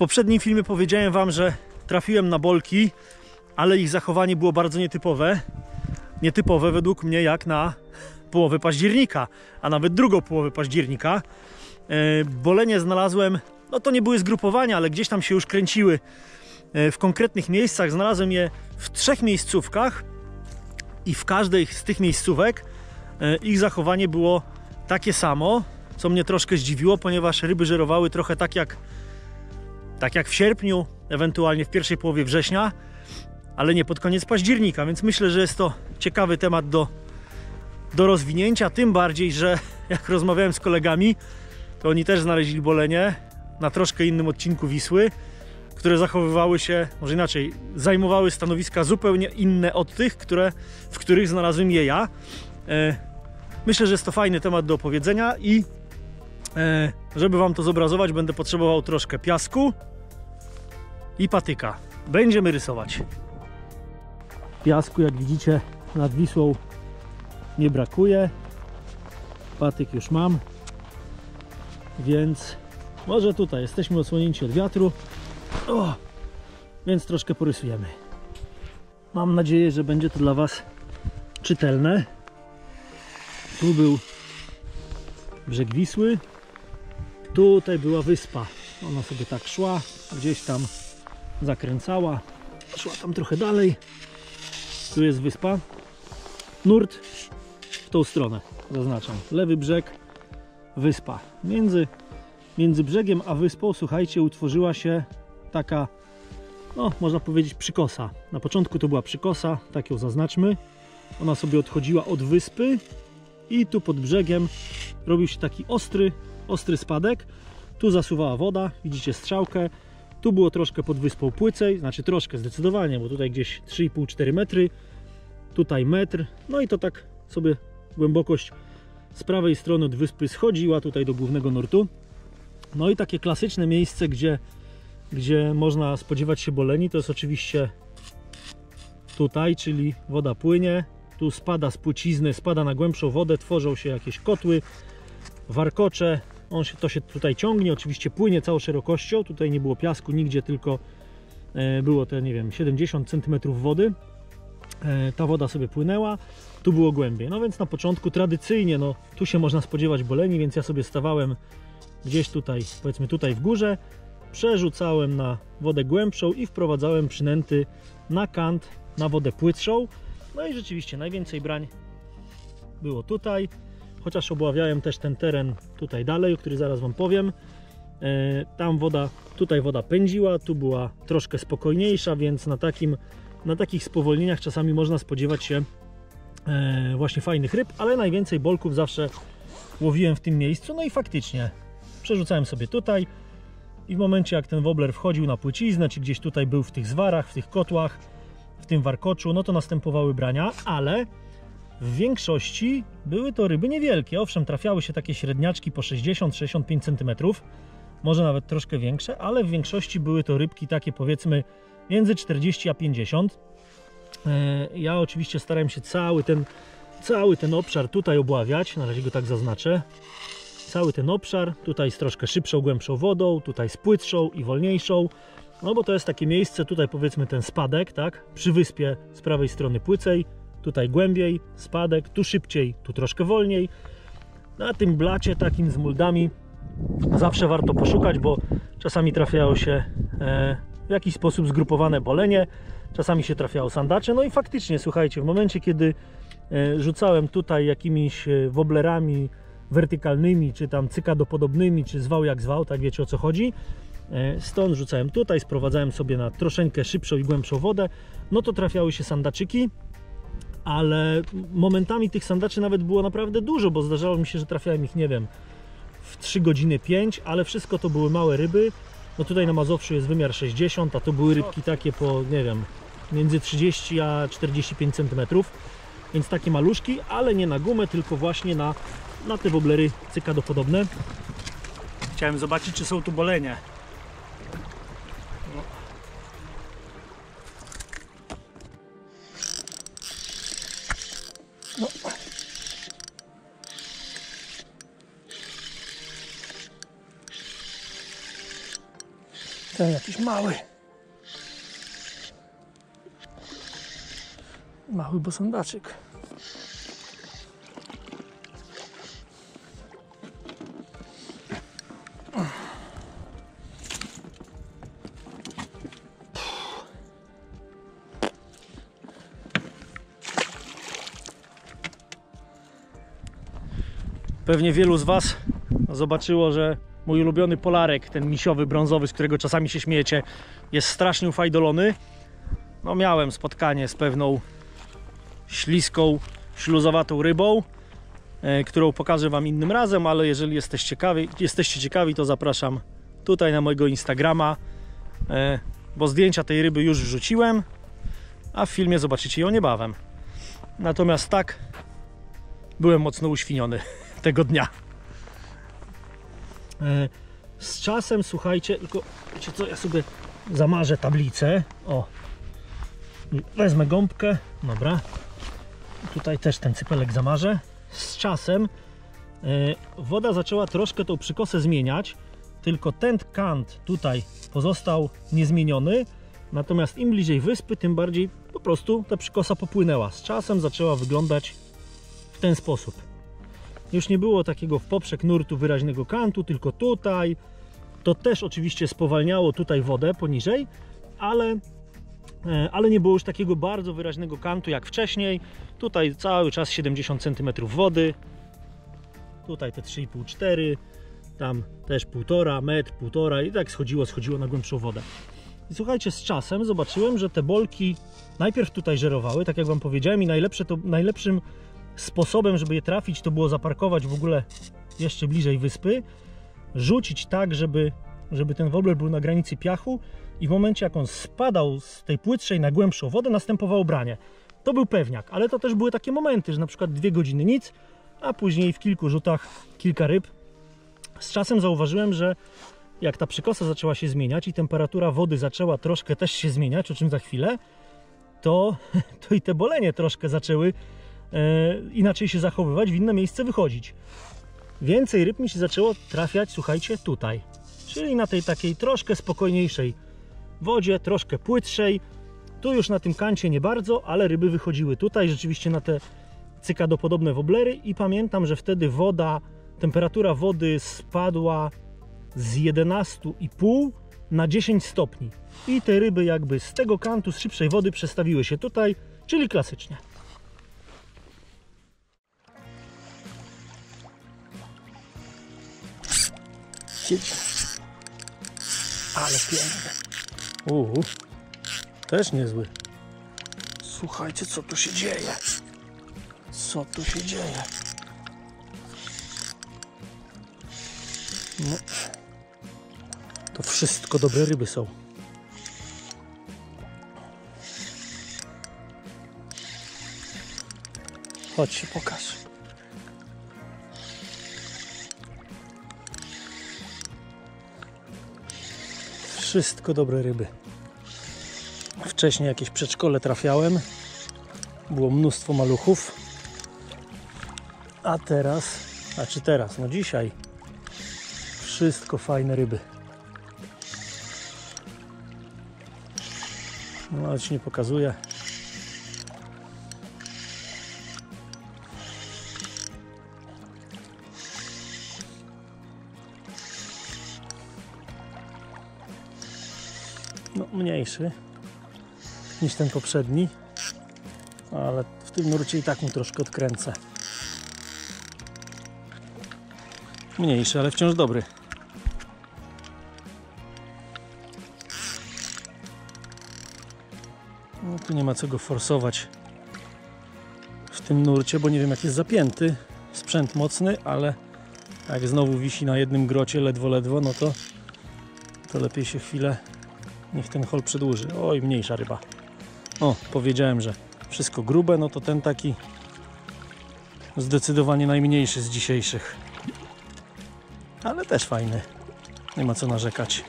poprzednim filmie powiedziałem wam, że trafiłem na bolki, ale ich zachowanie było bardzo nietypowe. Nietypowe według mnie jak na połowę października, a nawet drugą połowę października. Bolenie znalazłem, no to nie były zgrupowania, ale gdzieś tam się już kręciły w konkretnych miejscach. Znalazłem je w 3 miejscówkach i w każdej z tych miejscówek ich zachowanie było takie samo, co mnie troszkę zdziwiło, ponieważ ryby żerowały trochę tak jak w sierpniu, ewentualnie w pierwszej połowie września, ale nie pod koniec października, więc myślę, że jest to ciekawy temat do rozwinięcia, tym bardziej, że jak rozmawiałem z kolegami, to oni też znaleźli bolenie na troszkę innym odcinku Wisły, które zachowywały się, może inaczej, zajmowały stanowiska zupełnie inne od tych, w których znalazłem je ja. Myślę, że jest to fajny temat do opowiedzenia i żeby wam to zobrazować, będę potrzebował troszkę piasku i patyka. Będziemy rysować. Piasku, jak widzicie, nad Wisłą nie brakuje. Patyk już mam, więc może tutaj jesteśmy odsłonięci od wiatru, więc troszkę porysujemy. Mam nadzieję, że będzie to dla was czytelne. Tu był brzeg Wisły, tutaj była wyspa. Ona sobie tak szła, gdzieś tam zakręcała, szła tam trochę dalej. Tu jest wyspa. Nurt w tą stronę, zaznaczam. Lewy brzeg, wyspa. Między brzegiem a wyspą, słuchajcie, utworzyła się taka, no można powiedzieć, przykosa. Na początku to była przykosa, tak ją zaznaczmy. Ona sobie odchodziła od wyspy i tu pod brzegiem robił się taki ostry spadek. Tu zasuwała woda, widzicie strzałkę. Tu było troszkę pod wyspą płycej, znaczy troszkę zdecydowanie, bo tutaj gdzieś 3,5-4 metry. Tutaj metr, no i to tak sobie głębokość z prawej strony od wyspy schodziła tutaj do głównego nurtu. No i takie klasyczne miejsce, gdzie można spodziewać się boleni, to jest oczywiście tutaj, czyli woda płynie, tu spada z płycizny, spada na głębszą wodę, tworzą się jakieś kotły, warkocze, to się tutaj ciągnie, oczywiście płynie całą szerokością, tutaj nie było piasku nigdzie, tylko było te, nie wiem, 70 cm wody. Ta woda sobie płynęła, tu było głębiej. No więc na początku tradycyjnie, no tu się można spodziewać boleni, więc ja sobie stawałem gdzieś tutaj, powiedzmy tutaj w górze, przerzucałem na wodę głębszą i wprowadzałem przynęty na kant, na wodę płytszą. No i rzeczywiście najwięcej brań było tutaj, chociaż obławiałem też ten teren tutaj dalej, o który zaraz wam powiem. Tam woda, tutaj woda pędziła, tu była troszkę spokojniejsza, więc na takich spowolnieniach czasami można spodziewać się właśnie fajnych ryb, ale najwięcej bolków zawsze łowiłem w tym miejscu. No i faktycznie przerzucałem sobie tutaj i w momencie jak ten wobbler wchodził na płyciznę, czy gdzieś tutaj był w tych zwarach, w tych kotłach, w tym warkoczu, no to następowały brania, ale w większości były to ryby niewielkie. Owszem, trafiały się takie średniaczki po 60-65 cm, może nawet troszkę większe, ale w większości były to rybki takie, powiedzmy, między 40 a 50. Ja oczywiście starałem się cały ten obszar tutaj obławiać, na razie go tak zaznaczę. Cały ten obszar, tutaj z troszkę szybszą, głębszą wodą, tutaj z płytszą i wolniejszą. No bo to jest takie miejsce, tutaj powiedzmy ten spadek, tak? Przy wyspie z prawej strony płycej, tutaj głębiej, spadek, tu szybciej, tu troszkę wolniej. Na tym blacie takim z muldami zawsze warto poszukać, bo czasami trafiało się w jakiś sposób zgrupowane bolenie, czasami się trafiało sandacze. No i faktycznie, słuchajcie, w momencie kiedy rzucałem tutaj jakimiś wobblerami wertykalnymi, czy tam cykadopodobnymi, czy zwał jak zwał, tak wiecie o co chodzi, stąd rzucałem tutaj, sprowadzałem sobie na troszeczkę szybszą i głębszą wodę, no to trafiały się sandaczyki, ale momentami tych sandaczy nawet było naprawdę dużo, bo zdarzało mi się, że trafiałem ich, nie wiem, w 3 godziny 5, ale wszystko to były małe ryby. No tutaj na Mazowszu jest wymiar 60, a to były rybki takie po, nie wiem, między 30 a 45 cm, więc takie maluszki, ale nie na gumę, tylko właśnie na te wobblery cykadopodobne. Chciałem zobaczyć, czy są tu bolenie. No. Ten jakiś mały. Mały bosądaczek. Pewnie wielu z Was zobaczyło, że mój ulubiony polarek, ten misiowy, brązowy, z którego czasami się śmiejecie, jest strasznie ufajdolony. No, miałem spotkanie z pewną śliską, śluzowatą rybą, którą pokażę Wam innym razem, ale jeżeli jesteście ciekawi, to zapraszam tutaj na mojego Instagrama, bo zdjęcia tej ryby już wrzuciłem, a w filmie zobaczycie ją niebawem. Natomiast tak, byłem mocno uświniony tego dnia. Z czasem, słuchajcie, tylko wiecie co, ja sobie zamarzę tablicę. O, wezmę gąbkę, dobra. Tutaj też ten cypelek zamarzę. Z czasem woda zaczęła troszkę tą przykosę zmieniać, tylko ten kant tutaj pozostał niezmieniony, natomiast im bliżej wyspy, tym bardziej po prostu ta przykosa popłynęła. Z czasem zaczęła wyglądać w ten sposób. Już nie było takiego w poprzek nurtu wyraźnego kantu, tylko tutaj. To też oczywiście spowalniało tutaj wodę poniżej, ale nie było już takiego bardzo wyraźnego kantu jak wcześniej. Tutaj cały czas 70 cm wody. Tutaj te 3,5-4, tam też 1,5 metr, 1,5 i tak schodziło na głębszą wodę. I słuchajcie, z czasem zobaczyłem, że te bolki najpierw tutaj żerowały, tak jak Wam powiedziałem, i najlepszym sposobem, żeby je trafić, to było zaparkować w ogóle jeszcze bliżej wyspy, rzucić tak, żeby ten wobler był na granicy piachu i w momencie, jak on spadał z tej płytszej na głębszą wodę, następowało branie. To był pewniak, ale to też były takie momenty, że na przykład 2 godziny nic, a później w kilku rzutach kilka ryb. Z czasem zauważyłem, że jak ta przykosa zaczęła się zmieniać i temperatura wody zaczęła troszkę też się zmieniać, o czym za chwilę, to i te bolenie troszkę zaczęły inaczej się zachowywać, w inne miejsce wychodzić. Więcej ryb mi się zaczęło trafiać, słuchajcie, tutaj. Czyli na tej takiej troszkę spokojniejszej wodzie, troszkę płytszej. Tu już na tym kancie nie bardzo, ale ryby wychodziły tutaj rzeczywiście na te cykadopodobne woblery i pamiętam, że wtedy temperatura wody spadła z 11,5 na 10 stopni. I te ryby jakby z tego kantu, z szybszej wody przestawiły się tutaj, czyli klasycznie. Ale piękny. Też niezły. Słuchajcie, co tu się dzieje. Co tu się dzieje. No. To wszystko dobre ryby są. Chodź się pokaż. Wszystko dobre ryby. Wcześniej jakieś przedszkole trafiałem. Było mnóstwo maluchów. A teraz, no dzisiaj wszystko fajne ryby. No ale ci nie pokazuję. No, mniejszy niż ten poprzedni, ale w tym nurcie i tak mu troszkę odkręcę. Mniejszy, ale wciąż dobry. No, tu nie ma co go forsować w tym nurcie, bo nie wiem, jak jest zapięty. Sprzęt mocny, ale jak znowu wisi na jednym grocie ledwo, no to lepiej się chwilę, niech ten hol przedłuży. Oj, mniejsza ryba. O, powiedziałem, że wszystko grube, no to ten taki zdecydowanie najmniejszy z dzisiejszych. Ale też fajny. Nie ma co narzekać.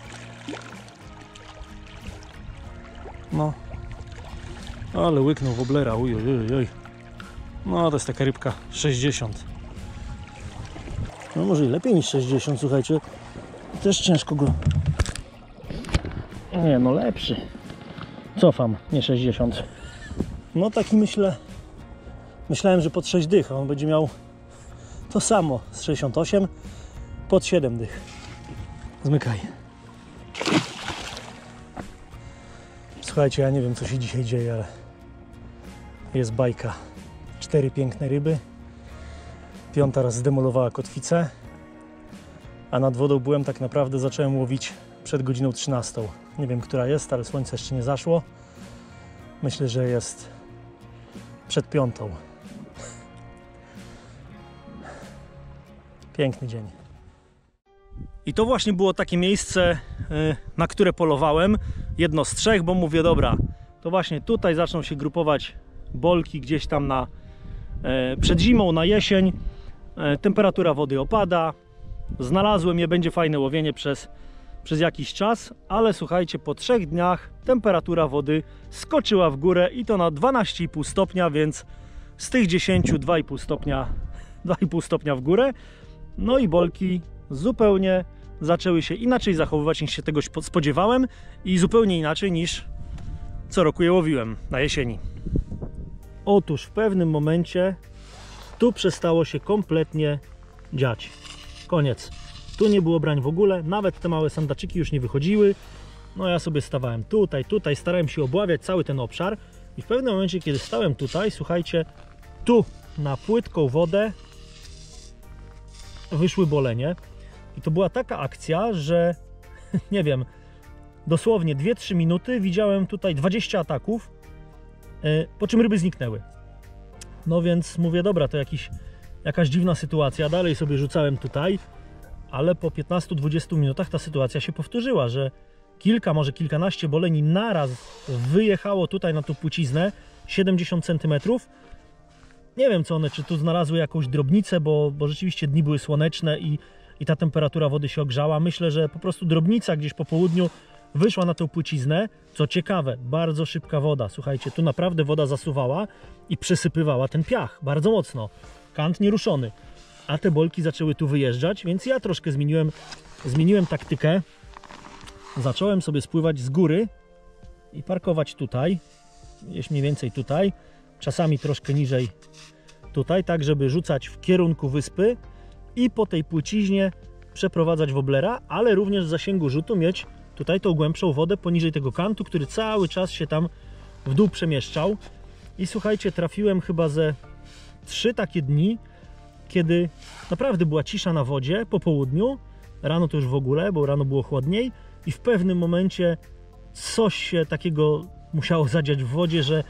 No. Ale łyknął woblera. Uj. No, to jest taka rybka 60. No może i lepiej niż 60, słuchajcie. Też ciężko go Nie no, lepszy. Cofam, nie 60. No taki myślałem, że pod 6 dych, a on będzie miał to samo z 68 pod 7 dych. Zmykaj. Słuchajcie, ja nie wiem, co się dzisiaj dzieje, ale jest bajka. 4 piękne ryby. 5 raz zdemolowała kotwicę, a nad wodą byłem tak naprawdę, zacząłem łowić przed godziną 13. Nie wiem, która jest, ale słońce jeszcze nie zaszło. Myślę, że jest przed 5. Piękny dzień. I to właśnie było takie miejsce, na które polowałem. Jedno z 3, bo mówię, dobra, to właśnie tutaj zaczną się grupować bolki gdzieś tam przed zimą, na jesień. Temperatura wody opada. Znalazłem je, będzie fajne łowienie przez jakiś czas, ale słuchajcie, po 3 dniach temperatura wody skoczyła w górę i to na 12,5 stopnia, więc z tych 10 2,5 stopnia w górę. No i bolki zupełnie zaczęły się inaczej zachowywać, niż się tego spodziewałem i zupełnie inaczej niż co roku je łowiłem na jesieni. Otóż w pewnym momencie tu przestało się kompletnie dziać. Koniec. Tu nie było brań w ogóle, nawet te małe sandaczyki już nie wychodziły. No ja sobie stawałem tutaj, starałem się obławiać cały ten obszar i w pewnym momencie, kiedy stałem tutaj, słuchajcie, tu na płytką wodę wyszły bolenie i to była taka akcja, że nie wiem, dosłownie 2-3 minuty widziałem tutaj 20 ataków, po czym ryby zniknęły. No więc mówię, dobra, to jakaś dziwna sytuacja, dalej sobie rzucałem tutaj, ale po 15-20 minutach ta sytuacja się powtórzyła, że kilka, może kilkanaście boleni naraz wyjechało tutaj na tą płciznę 70 cm. Nie wiem, co one, czy tu znalazły jakąś drobnicę, bo rzeczywiście dni były słoneczne i ta temperatura wody się ogrzała. Myślę, że po prostu drobnica gdzieś po południu wyszła na tą płciznę. Co ciekawe, bardzo szybka woda. Słuchajcie, tu naprawdę woda zasuwała i przesypywała ten piach bardzo mocno. Kant nieruszony. A te bolki zaczęły tu wyjeżdżać, więc ja troszkę zmieniłem taktykę. Zacząłem sobie spływać z góry i parkować tutaj, gdzieś mniej więcej tutaj, czasami troszkę niżej tutaj, tak żeby rzucać w kierunku wyspy i po tej płyciźnie przeprowadzać woblera, ale również w zasięgu rzutu mieć tutaj tą głębszą wodę poniżej tego kantu, który cały czas się tam w dół przemieszczał. I słuchajcie, trafiłem chyba ze 3 takie dni, kiedy naprawdę była cisza na wodzie po południu, rano to już w ogóle, bo rano było chłodniej i w pewnym momencie coś się takiego musiało zadziać w wodzie, że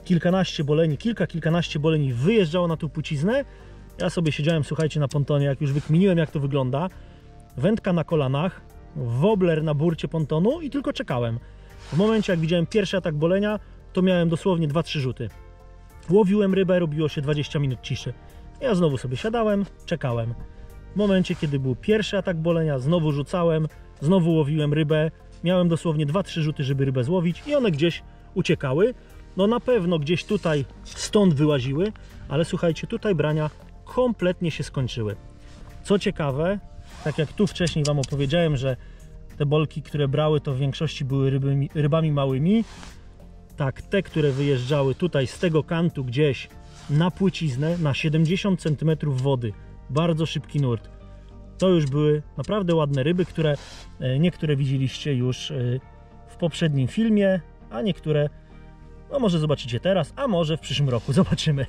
kilkanaście boleni wyjeżdżało na tą płciznę. Ja sobie siedziałem, słuchajcie, na pontonie, jak już wykminiłem, jak to wygląda. Wędka na kolanach, wobler na burcie pontonu i tylko czekałem. W momencie, jak widziałem pierwszy atak bolenia, to miałem dosłownie 2-3 rzuty. Łowiłem rybę, robiło się 20 minut ciszy. Ja znowu sobie siadałem, czekałem. W momencie, kiedy był pierwszy atak bolenia, znowu rzucałem, znowu łowiłem rybę. Miałem dosłownie 2-3 rzuty, żeby rybę złowić i one gdzieś uciekały. No na pewno gdzieś tutaj stąd wyłaziły, ale słuchajcie, tutaj brania kompletnie się skończyły. Co ciekawe, tak jak tu wcześniej Wam opowiedziałem, że te bolki, które brały, to w większości były rybami małymi. Tak, te, które wyjeżdżały tutaj z tego kantu gdzieś na płyciznę, na 70 cm wody, bardzo szybki nurt. To już były naprawdę ładne ryby, które niektóre widzieliście już w poprzednim filmie, a niektóre no może zobaczycie teraz, a może w przyszłym roku, zobaczymy.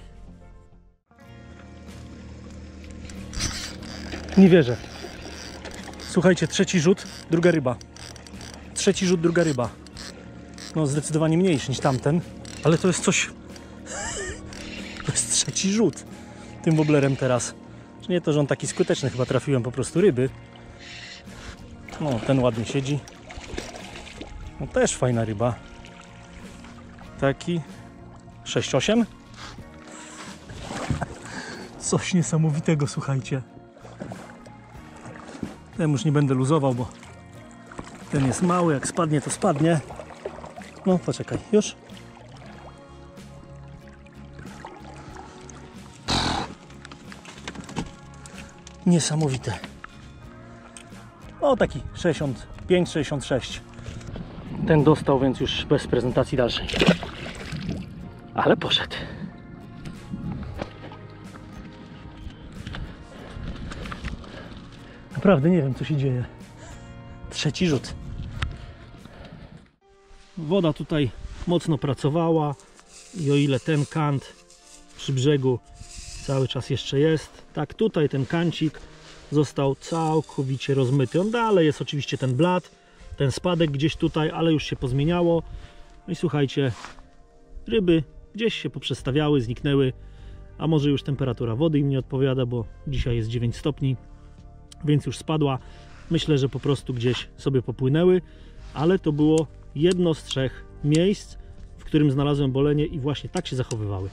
Nie wierzę. Słuchajcie, trzeci rzut, druga ryba. Trzeci rzut, druga ryba. No zdecydowanie mniejszy niż tamten, ale to jest coś... To jest trzeci rzut tym woblerem teraz. Nie to, że on taki skuteczny, chyba trafiłem po prostu ryby. No, ten ładnie siedzi. No też fajna ryba. Taki 6-8. Coś niesamowitego, słuchajcie. Ten już nie będę luzował, bo ten jest mały, jak spadnie, to spadnie. No, poczekaj, już. Niesamowite. O, taki 65-66. Ten dostał, więc już bez prezentacji dalszej. Ale poszedł. Naprawdę nie wiem, co się dzieje. Trzeci rzut. Woda tutaj mocno pracowała i o ile ten kant przy brzegu cały czas jeszcze jest, tak tutaj ten kancik został całkowicie rozmyty. On dalej jest oczywiście ten blat, ten spadek gdzieś tutaj, ale już się pozmieniało. No i słuchajcie, ryby gdzieś się poprzestawiały, zniknęły, a może już temperatura wody im nie odpowiada, bo dzisiaj jest 9 stopni, więc już spadła. Myślę, że po prostu gdzieś sobie popłynęły, ale to było jedno z 3 miejsc, w którym znalazłem bolenie i właśnie tak się zachowywały.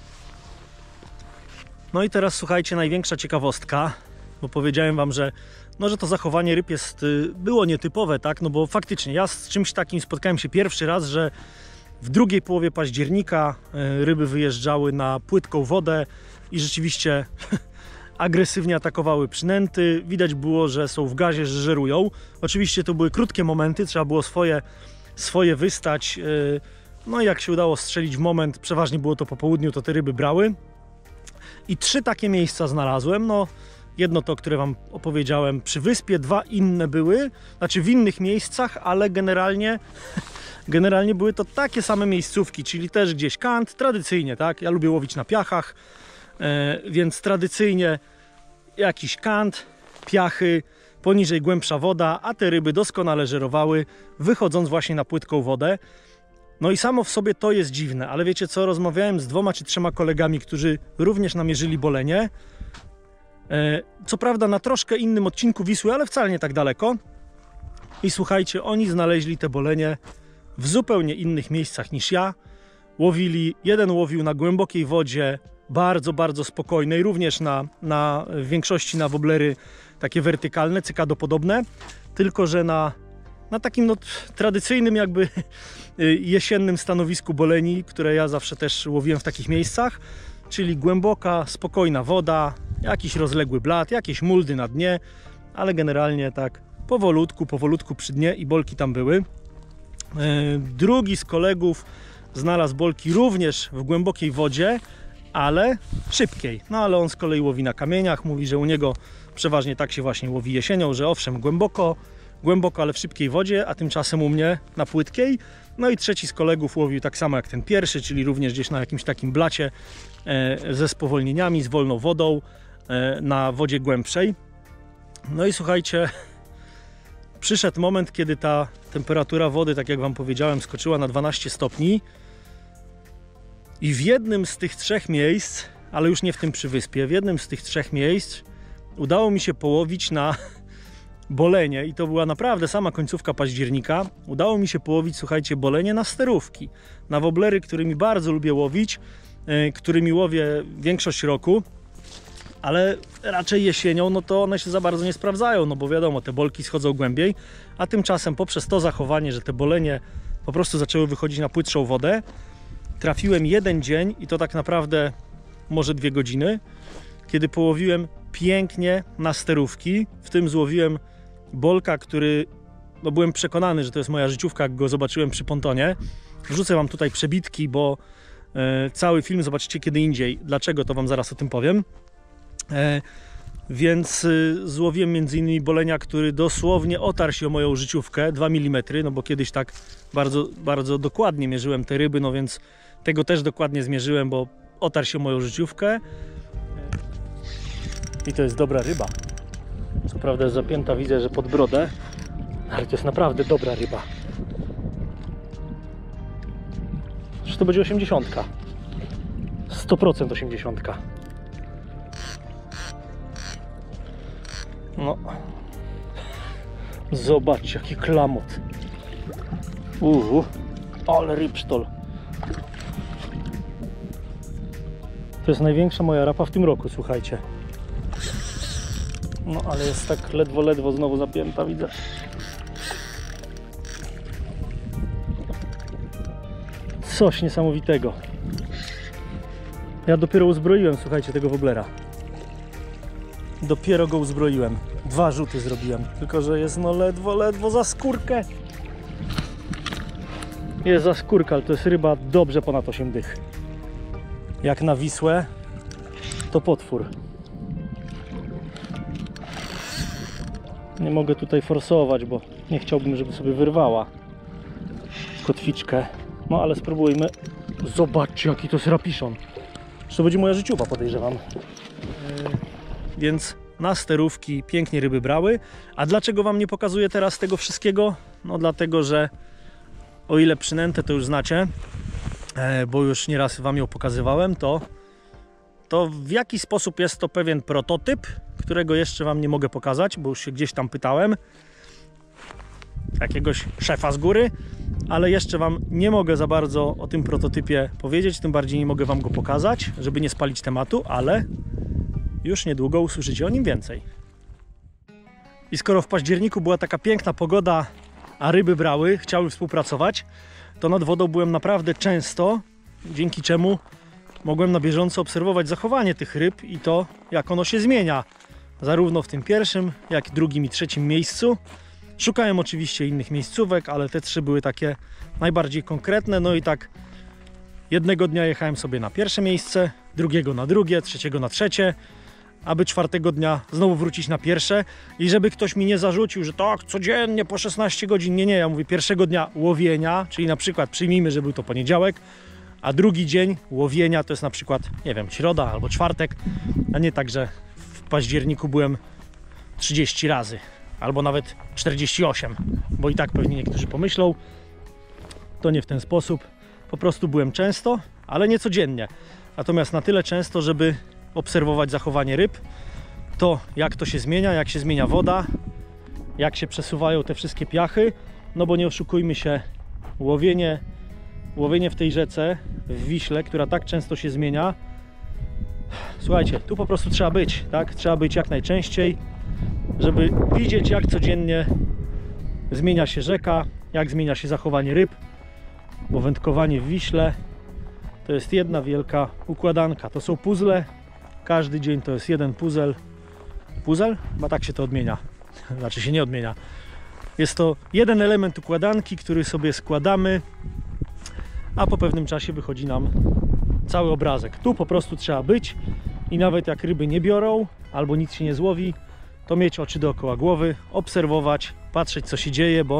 No i teraz słuchajcie, największa ciekawostka, bo powiedziałem wam, że to zachowanie ryb było nietypowe, tak? No bo faktycznie ja z czymś takim spotkałem się pierwszy raz, że w drugiej połowie października ryby wyjeżdżały na płytką wodę i rzeczywiście agresywnie atakowały przynęty. Widać było, że są w gazie, że żerują. Oczywiście to były krótkie momenty, trzeba było swoje wystać. No i jak się udało strzelić w moment, przeważnie było to po południu, to te ryby brały. I 3 takie miejsca znalazłem. No, jedno to, które wam opowiedziałem przy wyspie, 2 inne były, znaczy w innych miejscach, ale generalnie były to takie same miejscówki, czyli też gdzieś kant, tradycyjnie, tak? Ja lubię łowić na piachach, więc tradycyjnie jakiś kant, piachy, poniżej głębsza woda, a te ryby doskonale żerowały, wychodząc właśnie na płytką wodę. No i samo w sobie to jest dziwne, ale wiecie co, rozmawiałem z 2 czy 3 kolegami, którzy również namierzyli bolenie. Co prawda na troszkę innym odcinku Wisły, ale wcale nie tak daleko. I słuchajcie, oni znaleźli te bolenie w zupełnie innych miejscach niż ja. Jeden łowił na głębokiej wodzie, bardzo, bardzo spokojnej, również w większości na woblery takie wertykalne, cykadopodobne, tylko że na takim tradycyjnym jakby jesiennym stanowisku boleni, które ja zawsze też łowiłem w takich miejscach, czyli głęboka, spokojna woda, jakiś rozległy blat, jakieś muldy na dnie, ale generalnie tak powolutku przy dnie i bolki tam były. Drugi z kolegów znalazł bolki również w głębokiej wodzie, ale szybkiej. No ale on z kolei łowi na kamieniach, mówi, że u niego przeważnie tak się właśnie łowi jesienią, że owszem głęboko, ale w szybkiej wodzie, a tymczasem u mnie na płytkiej. No i trzeci z kolegów łowił tak samo jak ten pierwszy, czyli również gdzieś na jakimś takim blacie ze spowolnieniami, z wolną wodą na wodzie głębszej. No i słuchajcie, przyszedł moment, kiedy ta temperatura wody, tak jak wam powiedziałem, skoczyła na 12 stopni i w jednym z tych 3 miejsc, ale już nie w tym przy wyspie, w jednym z tych 3 miejsc udało mi się połowić na bolenie i to była naprawdę sama końcówka października. Udało mi się połowić, słuchajcie, bolenie na sterówki, na woblery, którymi bardzo lubię łowić, którymi łowię większość roku, ale raczej jesienią, no to one się za bardzo nie sprawdzają, no bo wiadomo, te bolki schodzą głębiej, a tymczasem poprzez to zachowanie, że te bolenie po prostu zaczęły wychodzić na płytszą wodę, trafiłem jeden dzień i to tak naprawdę może 2 godziny, kiedy połowiłem pięknie na sterówki. W tym złowiłem bolka, który byłem przekonany, że to jest moja życiówka, jak go zobaczyłem przy pontonie. Wrzucę wam tutaj przebitki, bo cały film zobaczycie kiedy indziej. Dlaczego, to wam zaraz o tym powiem. Więc złowiłem m.in. bolenia, który dosłownie otarł się o moją życiówkę 2 mm, no bo kiedyś tak bardzo, bardzo dokładnie mierzyłem te ryby, no więc tego też dokładnie zmierzyłem, bo otarł się o moją życiówkę. I to jest dobra ryba. Co prawda jest zapięta, widzę, że pod brodę, ale to jest naprawdę dobra ryba. Czy to będzie 80? 100% 80. No. Zobaczcie, jaki klamot. Ale rybsztol. To jest największa moja rapa w tym roku, słuchajcie. No ale jest tak ledwo znowu zapięta, widzę. Coś niesamowitego. Ja dopiero uzbroiłem, słuchajcie, tego woblera. Dopiero go uzbroiłem. 2 rzuty zrobiłem. Tylko że jest no ledwo za skórkę. Jest za skórka, ale to jest ryba dobrze ponad 8 dych. Jak na Wisłę, to potwór. Nie mogę tutaj forsować, bo nie chciałbym, żeby sobie wyrwała kotwiczkę. No ale spróbujmy. Zobaczcie, jaki to jest rapiszon. To będzie moja życiowa, podejrzewam. Więc na sterówki pięknie ryby brały. A dlaczego wam nie pokazuję teraz tego wszystkiego? No dlatego, że o ile przynętę to już znacie, bo już nieraz wam ją pokazywałem, to w jaki sposób jest to pewien prototyp, którego jeszcze wam nie mogę pokazać, bo już się gdzieś tam pytałem jakiegoś szefa z góry, ale jeszcze wam nie mogę za bardzo o tym prototypie powiedzieć, tym bardziej nie mogę wam go pokazać, żeby nie spalić tematu, ale już niedługo usłyszycie o nim więcej. I skoro w październiku była taka piękna pogoda, a ryby brały, chciały współpracować, to nad wodą byłem naprawdę często, dzięki czemu mogłem na bieżąco obserwować zachowanie tych ryb i to, jak ono się zmienia, zarówno w tym pierwszym, jak i drugim i trzecim miejscu. Szukałem oczywiście innych miejscówek, ale te 3 były takie najbardziej konkretne. No i tak jednego dnia jechałem sobie na pierwsze miejsce, drugiego na drugie, trzeciego na trzecie, aby 4. dnia znowu wrócić na pierwsze i żeby ktoś mi nie zarzucił, że tak codziennie po 16 godzin. Nie, ja mówię pierwszego dnia łowienia, czyli na przykład przyjmijmy, że był to poniedziałek, a drugi dzień łowienia to jest na przykład, nie wiem, środa albo czwartek, a nie tak, że w październiku byłem 30 razy albo nawet 48, bo i tak pewnie niektórzy pomyślą. To nie w ten sposób, po prostu byłem często, ale nie codziennie, natomiast na tyle często, żeby obserwować zachowanie ryb, to jak to się zmienia, jak się zmienia woda, jak się przesuwają te wszystkie piachy, no bo nie oszukujmy się, łowienie w tej rzece, w Wiśle, która tak często się zmienia, słuchajcie, tu po prostu trzeba być, tak? Trzeba być jak najczęściej, żeby widzieć, jak codziennie zmienia się rzeka, jak zmienia się zachowanie ryb, bo wędkowanie w Wiśle to jest jedna wielka układanka, to są puzzle, każdy dzień to jest jeden puzzle. Puzzle? Chyba tak się to odmienia, znaczy się nie odmienia. Jest to jeden element układanki, który sobie składamy, a po pewnym czasie wychodzi nam cały obrazek. Tu po prostu trzeba być i nawet jak ryby nie biorą albo nic się nie złowi, to mieć oczy dookoła głowy, obserwować, patrzeć co się dzieje, bo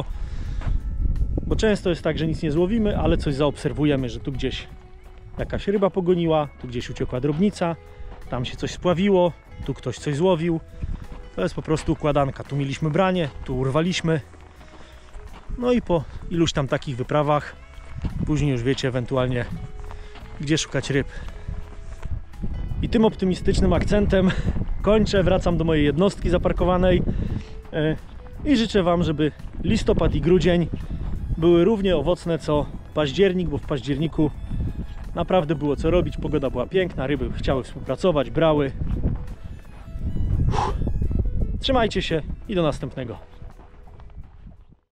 często jest tak, że nic nie złowimy, ale coś zaobserwujemy, że tu gdzieś jakaś ryba pogoniła, tu gdzieś uciekła drobnica, tam się coś spławiło, tu ktoś coś złowił. To jest po prostu układanka. Tu mieliśmy branie, tu urwaliśmy. No i po iluś tam takich wyprawach później już wiecie ewentualnie, gdzie szukać ryb. I tym optymistycznym akcentem kończę, wracam do mojej jednostki zaparkowanej i życzę wam, żeby listopad i grudzień były równie owocne co październik, bo w październiku naprawdę było co robić, pogoda była piękna, ryby chciały współpracować, brały. Trzymajcie się i do następnego.